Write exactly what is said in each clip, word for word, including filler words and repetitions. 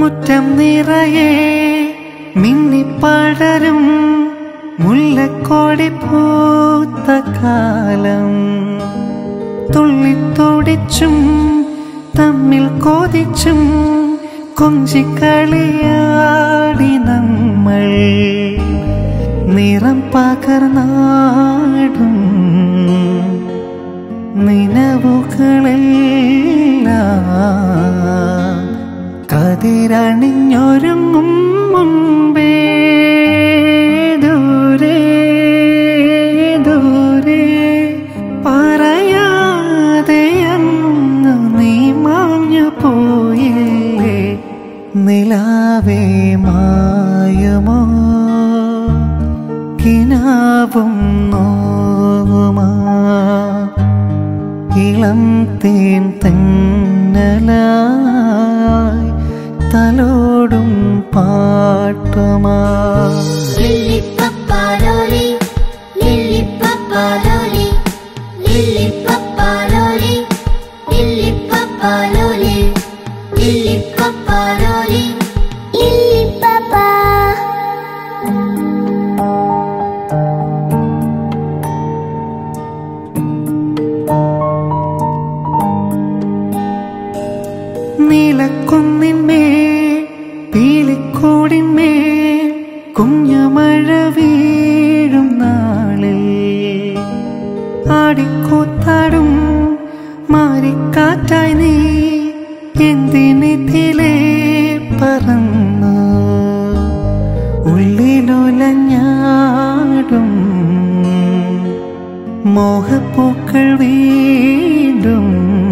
മുറ്റം നിറയെ മിന്നിപ്പടരും മുല്ലക്കോടി പൂത്ത കാലം. തുള്ളിത്തോടിച്ചും തമ്മിൽ കൊതിച്ചും കൊഞ്ചിക്കളിയാടി നമ്മൾ നിറം പകർന്നാടും നിലവുകളെല്ലാം കതിരണിഞ്ഞൊരുങ്ങും മുൻപേ ദൂരെ ദൂരെ പറയാതെ അന്ന് നീ മാഞ്ഞു പോയില്ലേ. നിലാവേ മായമോ കിനാവും നോവുമാ ഇളം തേൻ തെന്നലായി തലോടും പാട്ടുമാ. ലില്ലിപ്പപ്പാലോലി ലില്ലിപ്പപ്പാലോലി ലില്ലിപ്പപ്പാലോലി ലില്ലിപ്പപ്പാലോലി ലില്ലിപ്പപ്പാലോലി ലില്ലിപ്പപ്പാ. നീലക്കുന്നിന്മേൽ പീലിക്കൂടിന്മേൽ കുഞ്ഞമഴ വീഴും നാളിൽ ആടിക്കൂത്താടും മാരിക്കാറ്റായി നീ എന്തിനിതിലേ പറന്നു ഉള്ളിലുലഞ്ഞാടും മോഹപ്പൂക്കൾ വീണ്ടും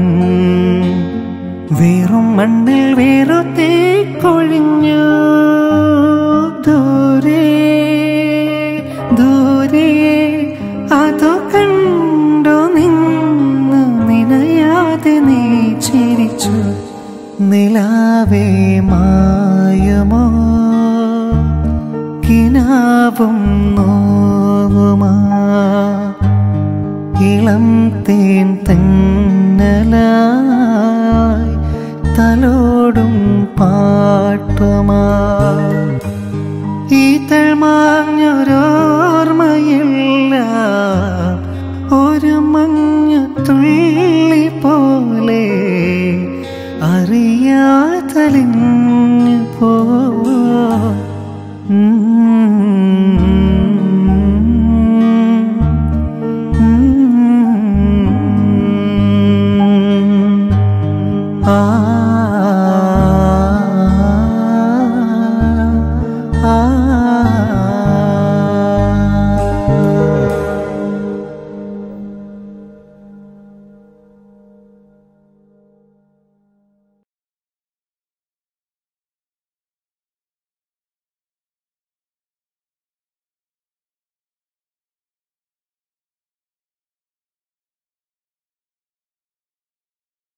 വെറും മണ്ണിൽ വെറുതെ കൊഴിഞ്ഞു. ദൂരെ ദൂരെ അതോ കണ്ടോ നിന്ന് നിനയാതെ നീ ചിരിച്ചു. നിലാവേ മായമോ കിനാവും നോവുമാ ഇളം തേൻ തെന്നല